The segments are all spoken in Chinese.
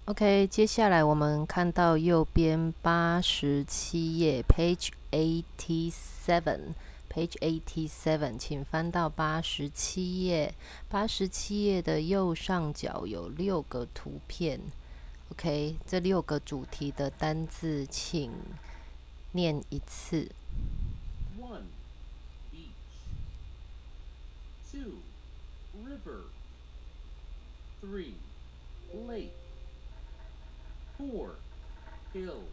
OK，接下来我们看到右边87页 ，Page 87，Page 87，请翻到87页。87页的右上角有6个图片。OK， 这6个主题的单字，请念一次。 1. Beach. 2. River. 3. Lake. 4. Hill.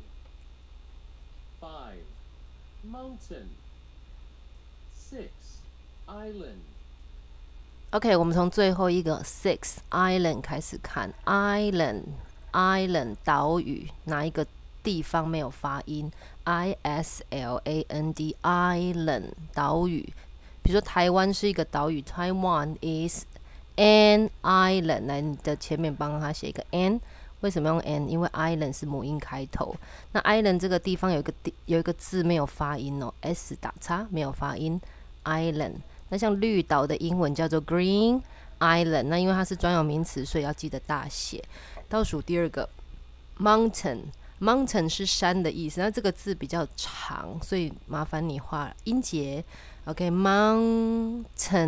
5. Mountain. 6. Island. OK， 我们从最后一个 six island 开始看 island 岛屿，哪一个地方没有发音 ？island island 岛屿，比如说台湾是一个岛屿 ，Taiwan is an island。来，你的前面帮他写一个 an。为什么用 n？ 因为 island 是母音开头。那 island 这个地方有一个字没有发音哦 ，s 打叉没有发音 ，island。那像绿岛的英文叫做 Green Island， 那因为它是专有名词，所以要记得大写。倒数第二个 Mountain 是山的意思，那这个字比较长，所以麻烦你画音节。OK，Mountain，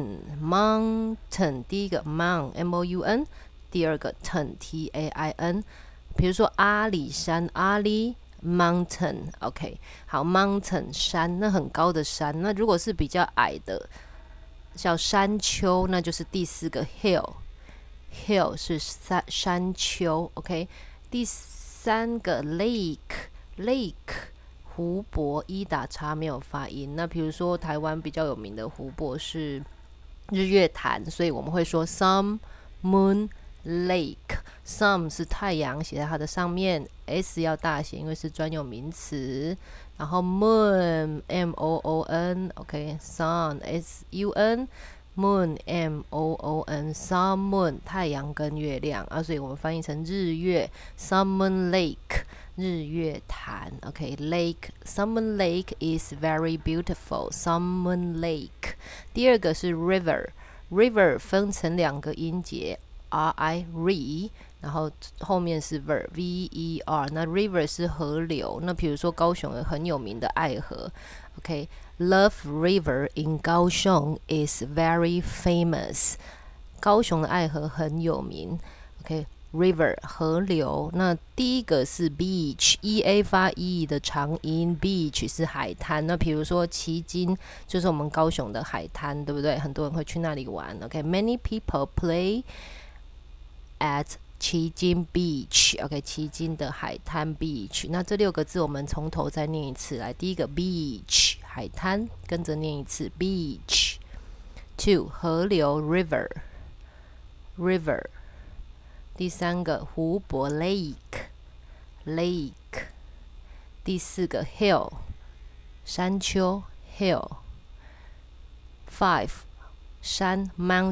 第一个 Mount M-O-U-N， 第二个 Ten T-A-I-N。比如说阿里山，阿里 Mountain，OK， 好 Mountain 山，那很高的山。那如果是比较矮的，叫山丘，那就是第4个 hill 是山丘 ，OK。第3个 lake 湖泊，一打叉没有发音。那比如说台湾比较有名的湖泊是日月潭，所以我们会说 sun moon lake。sun 是太阳，写在它的上面 ，s 要大写，因为是专有名词。然后 moon M-O-O-N，OK， sun S-U-N， moon M-O-O-N， sun moon 太阳跟月亮啊，所以我们翻译成日月 sun moon lake 日月潭 ，OK lake sun moon lake is very beautiful sun moon lake。第二个是 river 分成2个音节 R-I re。然后后面是 ver V-E-R， 那 river 是河流。那比如说高雄有很有名的爱河 ，OK，Love River in 高雄 is very famous。高雄的爱河很有名 ，OK，River 河流。那第一个是 beach，E-A 发 E 的长音 ，beach 是海滩。那比如说旗津就是我们高雄的海滩，对不对？很多人会去那里玩 ，OK，Many people play at旗津 Beach，OK， 旗津的海滩 Beach。那这6个字我们从头再念一次，来，第一个 Beach 海滩，跟着念一次 Beach。2. 河流 River， 第3个湖泊 Lake。第4个 Hill 山丘 Hill。5. 山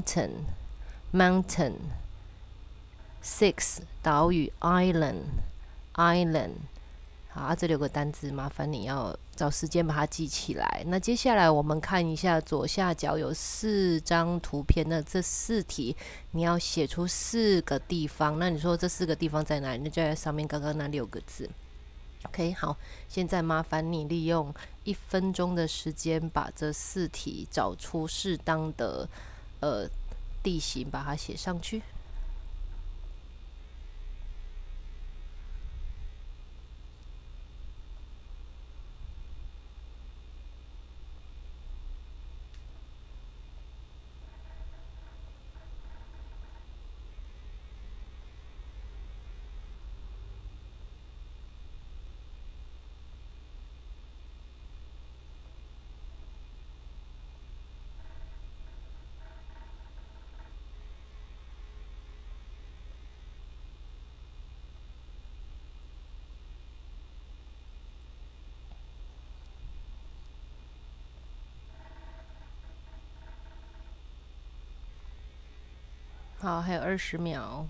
Mountain。6. 岛屿 Island。好，这6个单字麻烦你要找时间把它记起来。那接下来我们看一下左下角有4张图片，那这4题你要写出4个地方。那你说这4个地方在哪里？那就在上面刚刚那6个字。OK， 好，现在麻烦你利用1分钟的时间把这4题找出适当的地形，把它写上去。好，还有20秒。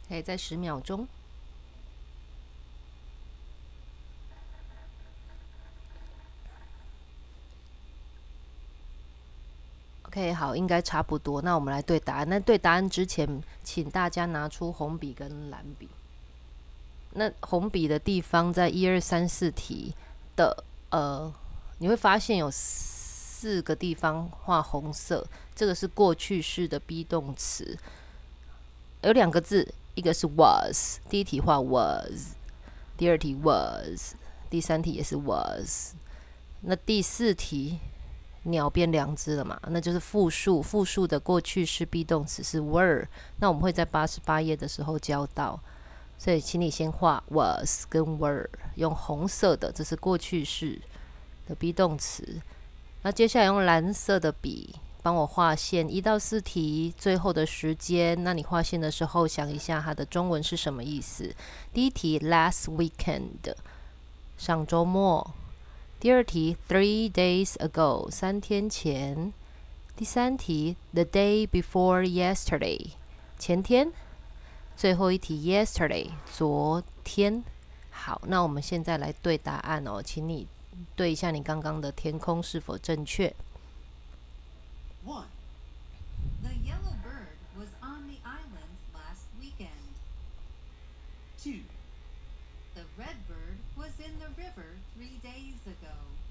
可以再10秒钟。OK， 好，应该差不多。那我们来对答案。那对答案之前，请大家拿出红笔跟蓝笔。那红笔的地方在1、2、3、4题的你会发现有4个地方画红色，这个是过去式的 be 动词，有2个字，一个是 was， 第一题画 was， 第二题 was， 第3题也是 was。那第4题鸟变2只了嘛？那就是复数，复数的过去式 be 动词是 were。那我们会在88页的时候教到，所以请你先画 was 跟 were， 用红色的，这是过去式的 be 动词。那接下来用蓝色的笔帮我画线，1到4题最后的时间。那你画线的时候想一下它的中文是什么意思？第一题 last weekend， 上周末。第二题 3 days ago， 3天前。第三题 the day before yesterday， 前天。最后一题 yesterday， 昨天。好，那我们现在来对答案哦，请你对一下你刚刚的填空是否正确。 1. The yellow bird was on the island last weekend. 2. The red bird was in the river 3 days ago.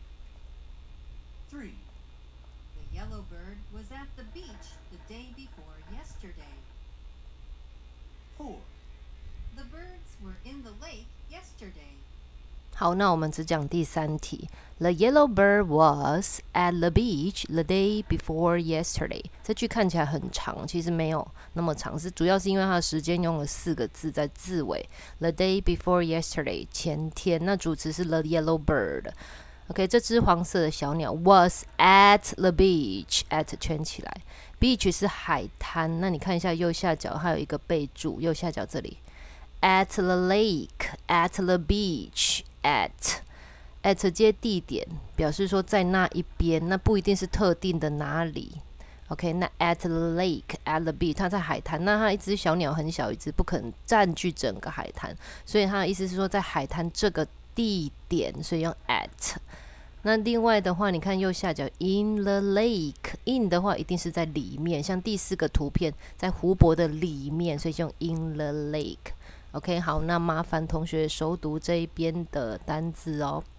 3. The yellow bird was at the beach the day before yesterday. 4. The birds were in the lake yesterday. 好，那我们只讲第3题。The yellow bird was at the beach the day before yesterday。这句看起来很长，其实没有那么长，主要是因为它的时间用了4个字在字尾。The day before yesterday， 前天。那主词是 the yellow bird。OK， 这只黄色的小鸟 was at the beach，at 圈起来。Beach 是海滩。那你看一下右下角，它有一个备注，右下角这里。At the lake, at the beach, at 接地点，表示说在那一边，那不一定是特定的哪里。OK， 那 at the lake, at the beach， 它在海滩，那它一只小鸟很小一只，不可能占据整个海滩，所以它的意思是说在海滩这个地点，所以用 at。那另外的话，你看右下角 in the lake，in 的话一定是在里面，像第4个图片在湖泊的里面，所以用 in the lake。OK， 好，那麻烦同学熟读这一边的单字哦。